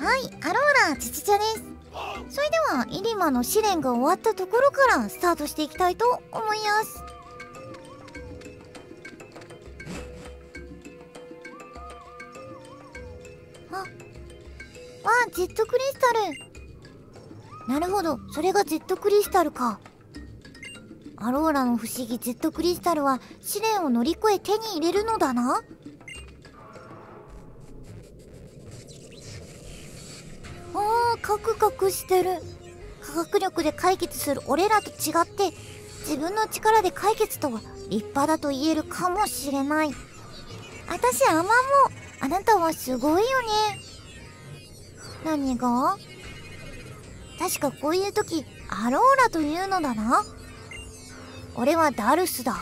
はい、アローラ、ちちちゃです。それでは、イリマの試練が終わったところからスタートしていきたいと思います。ジェットクリスタル。なるほど、それがジェットクリスタルか。アローラの不思議、ジェットクリスタルは試練を乗り越え手に入れるのだな。カクカクしてる。科学力で解決する俺らと違って、自分の力で解決とは立派だと言えるかもしれない。私アマも、あなたはすごいよね。何が？確かこういう時、アローラというのだな。俺はダルスだ。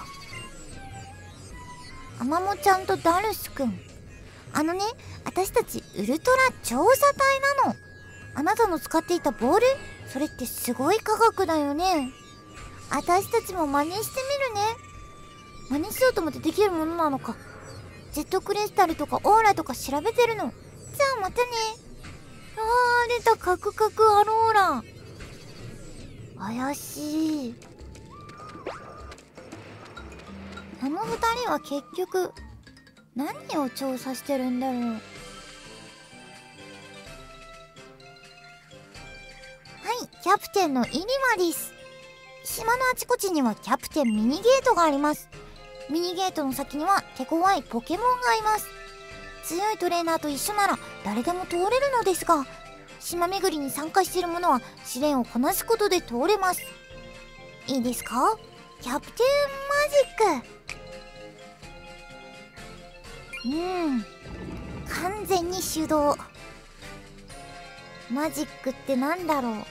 アマモちゃんとダルスくん。私たちウルトラ調査隊なの。あなたの使っていたボール、それってすごい科学だよね。私たちも真似してみるね。真似しようと思ってできるものなのか。ジェットクリスタルとかオーラとか調べてるの。じゃあまたね。出た、カクカクアローラ。怪しい。あの二人は結局何を調査してるんだろう。はい、キャプテンのイリマです。島のあちこちにはキャプテンミニゲートがあります。ミニゲートの先には手強いポケモンがいます。強いトレーナーと一緒なら誰でも通れるのですが、島巡りに参加している者は試練をこなすことで通れます。いいですか？キャプテンマジック。完全に手動。マジックってなんだろう。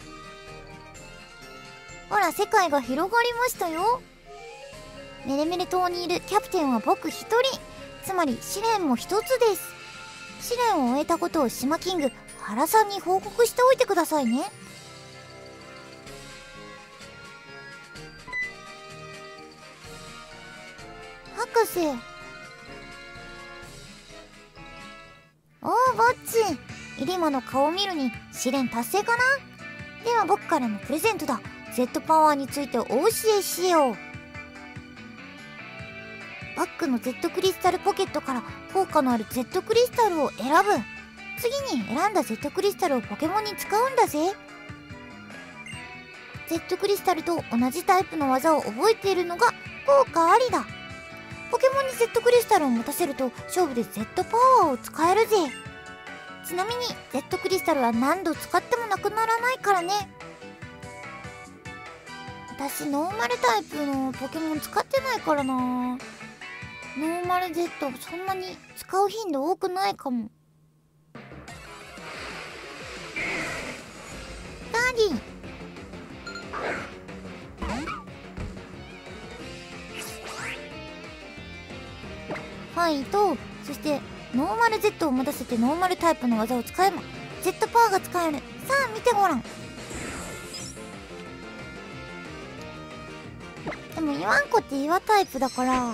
ほら、世界が広がりましたよ。メレメレ島にいるキャプテンは僕一人。つまり試練も一つです。試練を終えたことを島キング原さんに報告しておいてくださいね。博士。おー、ぼっち。イリマの顔を見るに試練達成かな。では僕からのプレゼントだ。Z パワーについてお教えしよう。バッグの Z クリスタルポケットから効果のある Z クリスタルを選ぶ。次に選んだ Z クリスタルをポケモンに使うんだぜ。Z クリスタルと同じタイプの技を覚えているのが効果ありだ。ポケモンに Z クリスタルを持たせると勝負で Z パワーを使えるぜ。ちなみに Z クリスタルは何度使ってもなくならないからね。私ノーマルタイプのポケモン使ってないからな。ノーマル Z そんなに使う頻度多くないかも。ダーリン。ファイト、そしてノーマル Z を持たせてノーマルタイプの技を使えば Z パワーが使える。さあ見てごらん。でも岩んこって岩タイプだから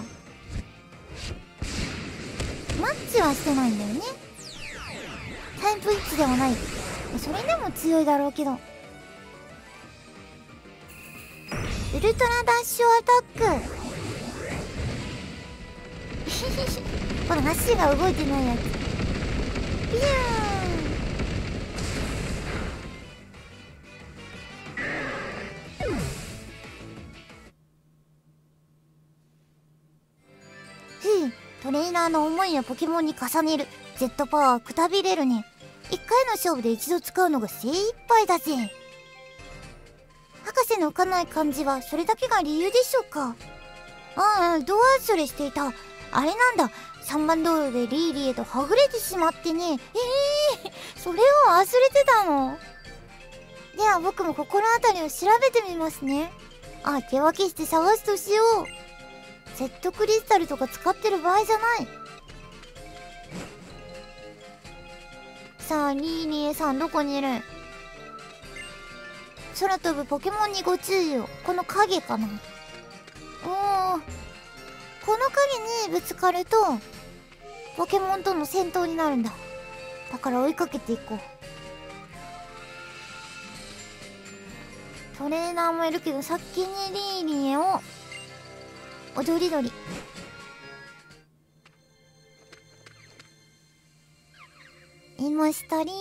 マッチはしてないんだよね。タイプ1ではない。それでも強いだろうけど。ウルトラダッシュアタック。この足が動いてないやつ。ビューン。トレーナーの思いをポケモンに重ねる Z パワーはくたびれるね。一回の勝負で一度使うのが精一杯だぜ。博士の浮かない感じはそれだけが理由でしょうか。ドア忘れしていた。あれなんだ、3番道路でリーリエとはぐれてしまってね。それを忘れてたの。では僕も心当たりを調べてみますね。手分けして探すとしよう。Z クリスタルとか使ってる場合じゃない。さあ、リーリエさんどこにいる？空飛ぶポケモンにご注意を。この影かな。この影にぶつかるとポケモンとの戦闘になるんだ。 だから追いかけていこう。トレーナーもいるけど、先にリーリエを踊り鳥。いましたリーリエ。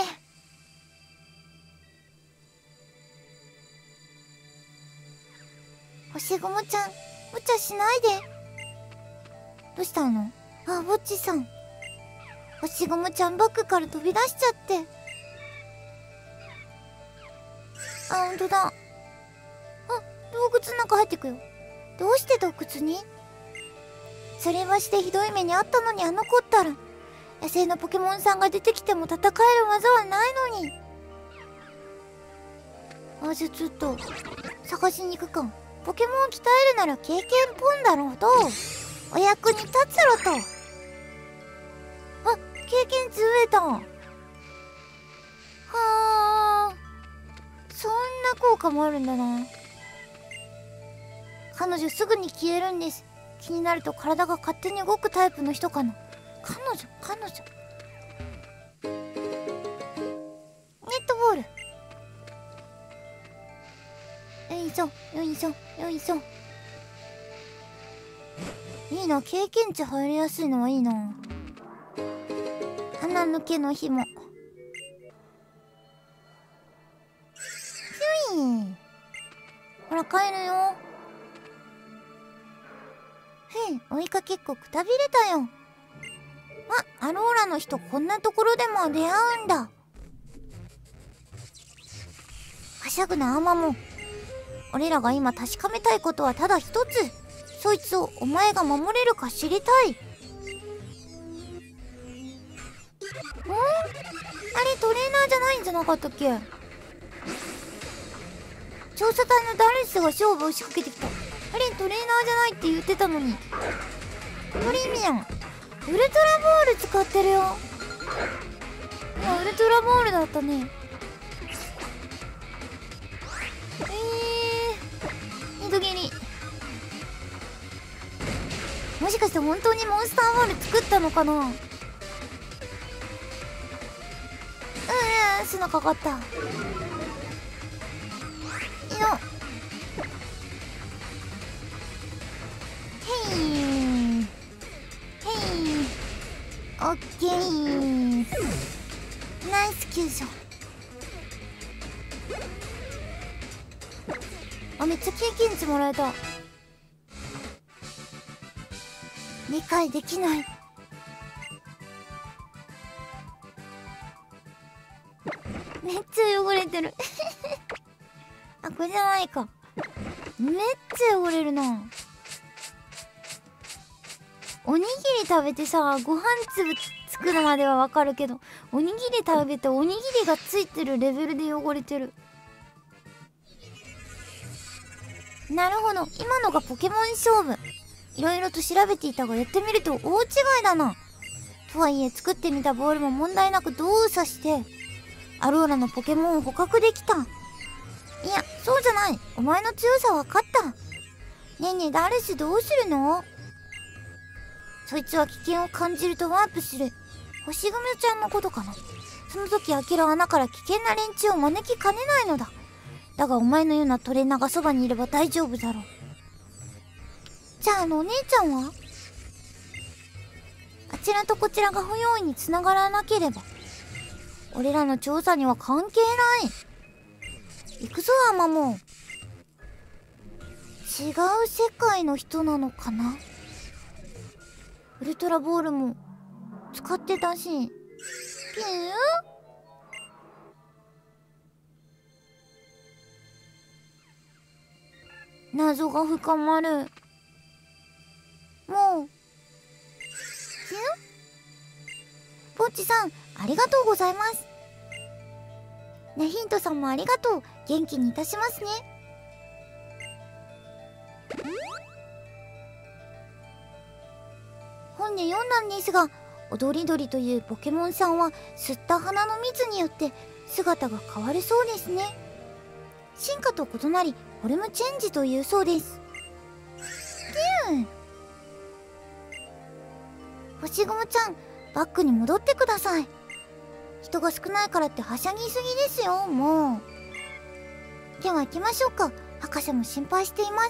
星雲ちゃん、無茶しないで。どうしたの？あ、ぼっちさん。星雲ちゃんバッグから飛び出しちゃって。あ、ほんとだ。あ、洞窟の中入ってくよ。どうして洞窟に？それましてひどい目にあったのに、あの子ったら野生のポケモンさんが出てきても戦える技はないのに。あ、じゃあちょっと探しに行くか。ポケモンを鍛えるなら経験ポンだろうとお役に立つろと。あ、経験値増えた。はあ、そんな効果もあるんだな。彼女すぐに消えるんです。気になると体が勝手に動くタイプの人かな。彼女ネットボール。よいしょよいしょよいしょ。いいな、経験値入りやすいのはいいな。鼻抜けの紐。ひゅい。ほら帰るよ。へい、追いかけっこくたびれたよ。あ、アローラの人こんなところでも出会うんだ。はしゃぐなアマモ。俺らが今確かめたいことはただ一つ。そいつをお前が守れるか知りたい。あれトレーナーじゃないんじゃなかったっけ？調査隊のダルスが勝負を仕掛けてきた。あれトレーナーじゃないって言ってたのに。プリミアムウルトラボール使ってるよ。あ、ウルトラボールだったね。二度切り。もしかして本当にモンスターボール作ったのかな。砂かかった。いいの。へいオッケー。ナイス救助。あ、めっちゃ経験値もらえた。理解できない。めっちゃ汚れてるあ、これじゃないか。めっちゃ汚れるな。おにぎり食べてさ、ご飯粒つくのまではわかるけど、おにぎり食べておにぎりがついてるレベルで汚れてる。なるほど、今のがポケモン勝負。いろいろと調べていたがやってみると大違いだな。とはいえ作ってみたボールも問題なく動作してアローラのポケモンを捕獲できた。いや、そうじゃない。お前の強さ分かった。ねえねえ、ダルシどうするの？そいつは危険を感じるとワープする。星組ちゃんのことかな。その時アキラは穴から危険な連中を招きかねないのだ。だがお前のようなトレーナーがそばにいれば大丈夫だろう。じゃあお姉ちゃんは？あちらとこちらが不用意に繋がらなければ俺らの調査には関係ない。行くぞアマモ。違う世界の人なのかな。ウルトラボールも使ってたし。ピュー。謎が深まる。もうピュン。ポッチさんありがとうございます。ね、ヒントさんもありがとう。元気にいたしますね。本で読んだんですが、踊り鳥というポケモンさんは吸った花の蜜によって姿が変わるそうですね。進化と異なりフォルムチェンジというそうです。ピューン。星雲ちゃんバックに戻ってください。 人が少ないからってはしゃぎすぎですよ、もう。では行きましょうか。博士も心配しています。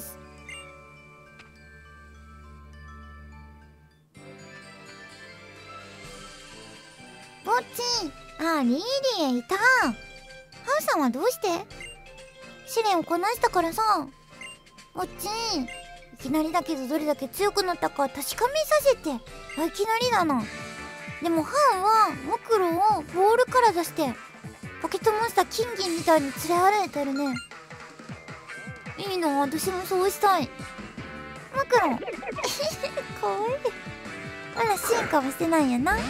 ぼっち、あ、リーリエいた。ハウさんはどうして？試練をこなしたからさ。ぼっち、いきなりだけどどれだけ強くなったか確かめさせて。いきなりだな。でもハンはモクロをボールから出してポケットモンスター金銀みたいに連れ歩いてるね。いいな、私もそうしたい。モクロかわいい。まだ進化はしてないんやな。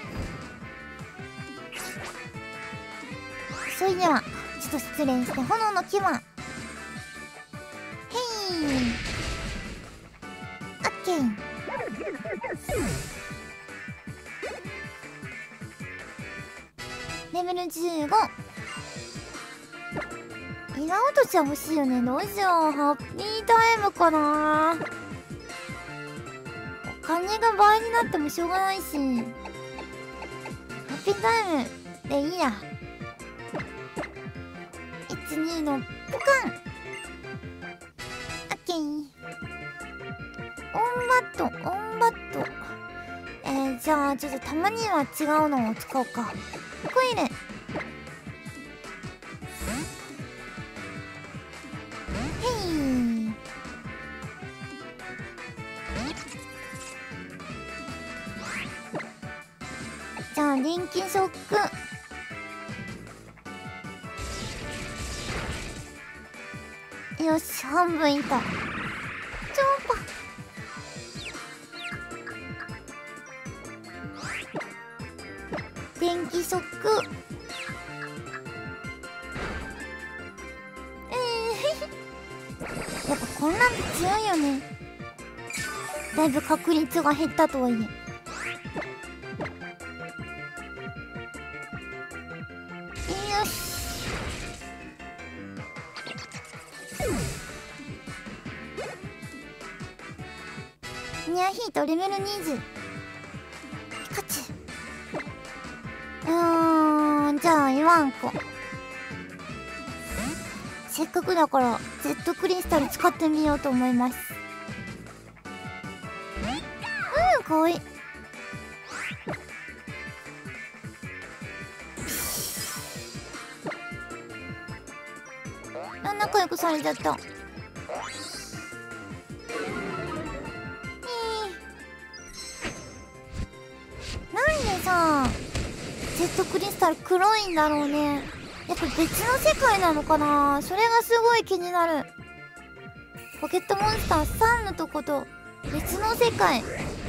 それではちょっと失礼して炎の牙。へい、オッケー。レベル15。イラ落としは欲しいよね。どうしよう。ハッピータイムかな。お金が倍になってもしょうがないし、ハッピータイムでいいや。12のポカン。オッケー。オンバット。じゃあちょっとたまには違うのを使おうか。コイル。へい。じゃあ電気ショック。よし、半分いった。超パ。電気ショック。やっぱこんなんて強いよね。だいぶ確率が減ったとはいえ。よし。ニャヒートレベル20。ピカチュ。じゃあ言わんこ。せっかくだから Z クリスタル使ってみようと思います。かわいい。仲良くされちゃった。なんでさ Z クリスタル黒いんだろうね。やっぱ別の世界なのかな。それがすごい気になる。ポケットモンスター3のとこと別の世界、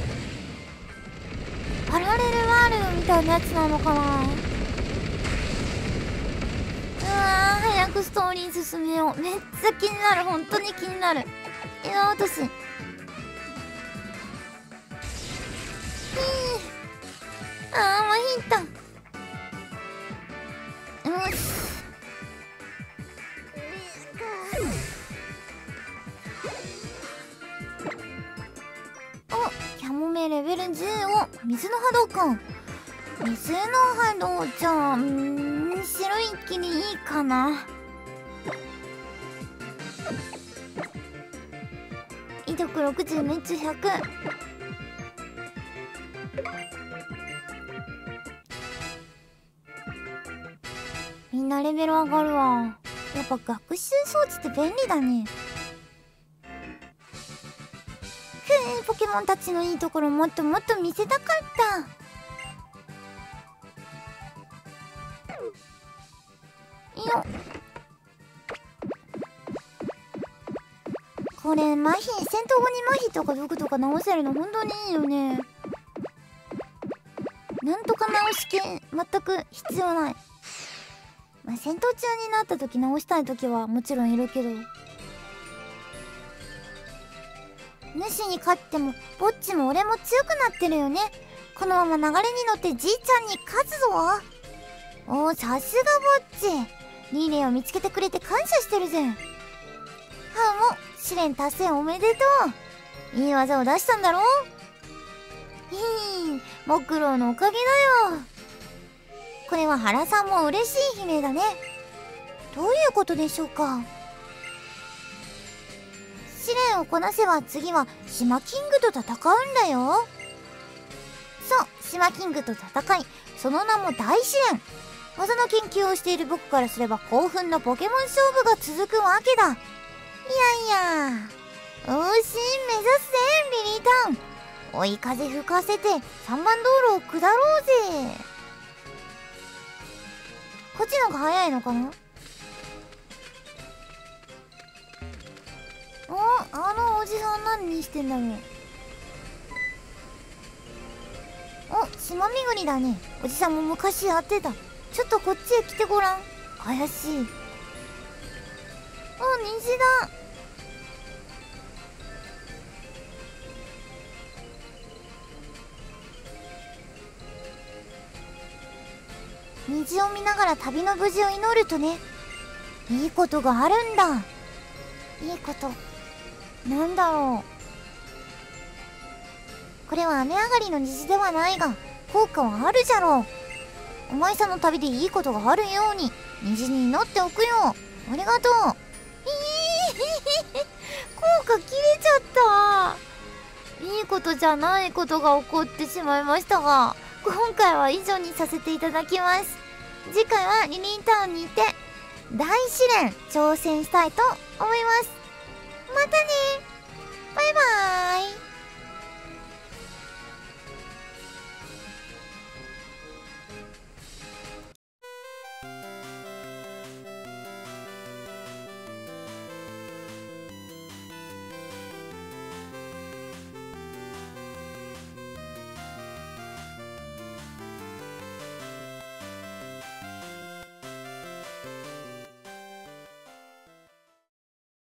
パラレルワールドみたいなやつなのかな。うわー、早くストーリー進めよう。めっちゃ気になる。本当に気になる。落とし。あー、マヒンタ。よし。お、キャモメレベル15。水の波動か。水の波動じゃあ、白い霧いいかな。威力60、命中100。みんなレベル上がるわ。やっぱ学習装置って便利だね。ポケモンたちのいいところもっともっと見せたかった。よっ。これ麻痺、戦闘後に麻痺とか毒とか直せるの本当にいいよね。なんとか直し系全く必要ない。まあ戦闘中になった時直したい時はもちろんいるけど、主に勝ってもぼっちも俺も強くなってるよね。このまま流れに乗ってじいちゃんに勝つぞ。おお、さすがぼっち。リーレーを見つけてくれて感謝してるぜ。ハーも試練達成おめでとう。いい技を出したんだろ。モクロウのおかげだよ。 これは原さんも嬉しい悲鳴だね。どういうことでしょうか。試練をこなせば次は島キングと戦うんだよ。そう、島キングと戦い、その名も大試練。技の研究をしている僕からすれば興奮のポケモン勝負が続くわけだ。いやいや、よし、目指すぜリリータウン。追い風吹かせて3番道路を下ろうぜ。こっちの方が早いのかな。あのおじさん何してんだろう。島巡りだね。おじさんも昔やってた。ちょっとこっちへ来てごらん。怪しい。虹だ。虹を見ながら旅の無事を祈るとね、いいことがあるんだ。いいことなんだろう。これは雨上がりの虹ではないが効果はあるじゃろう。お前さんの旅でいいことがあるように虹に祈っておくよ。ありがとう。効果切れちゃった。いいことじゃないことが起こってしまいましたが、今回は以上にさせていただきます。次回はリリータウンにて大試練挑戦したいと思います。またね。バイバーイ。